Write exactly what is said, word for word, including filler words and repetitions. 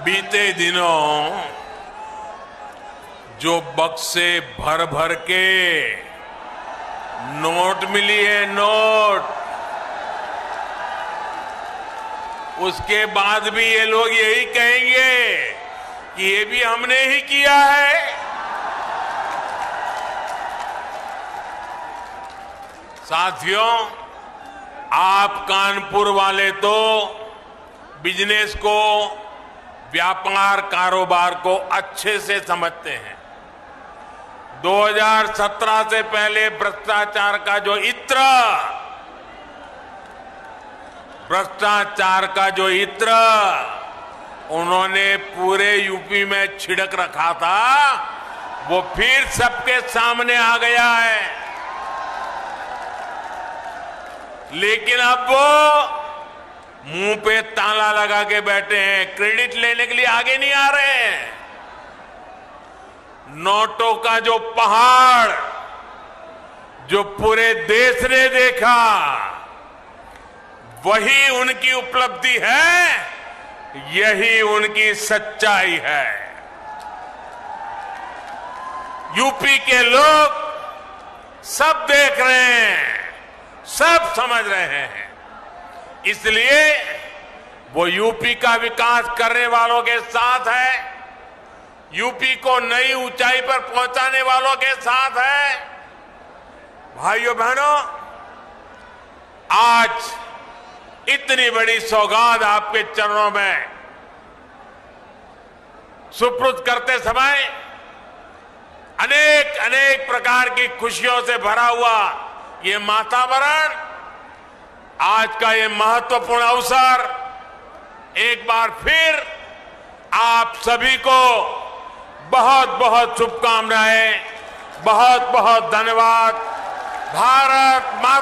बीते दिनों जो बक्से भर भर के नोट मिली है, नोट, उसके बाद भी ये लोग यही कहेंगे कि ये भी हमने ही किया है। साथियों, आप कानपुर वाले तो बिजनेस को, व्यापार कारोबार को अच्छे से समझते हैं। दो हज़ार सत्रह से पहले भ्रष्टाचार का जो इत्र भ्रष्टाचार का जो इत्र उन्होंने पूरे यूपी में छिड़क रखा था, वो फिर सबके सामने आ गया है। लेकिन अब वो मुंह पे ताला लगा के बैठे हैं, क्रेडिट लेने के लिए आगे नहीं आ रहे हैं। नोटों का जो पहाड़ जो पूरे देश ने देखा, वही उनकी उपलब्धि है, यही उनकी सच्चाई है। यूपी के लोग सब देख रहे हैं, सब समझ रहे हैं। इसलिए वो यूपी का विकास करने वालों के साथ है, यूपी को नई ऊंचाई पर पहुंचाने वालों के साथ है। भाइयों बहनों, आज इतनी बड़ी सौगात आपके चरणों में सुपुर्द करते समय अनेक अनेक प्रकार की खुशियों से भरा हुआ ये वातावरण, आज का ये महत्वपूर्ण अवसर, एक बार फिर आप सभी को बहुत बहुत शुभकामनाएं, बहुत बहुत धन्यवाद। भारत माता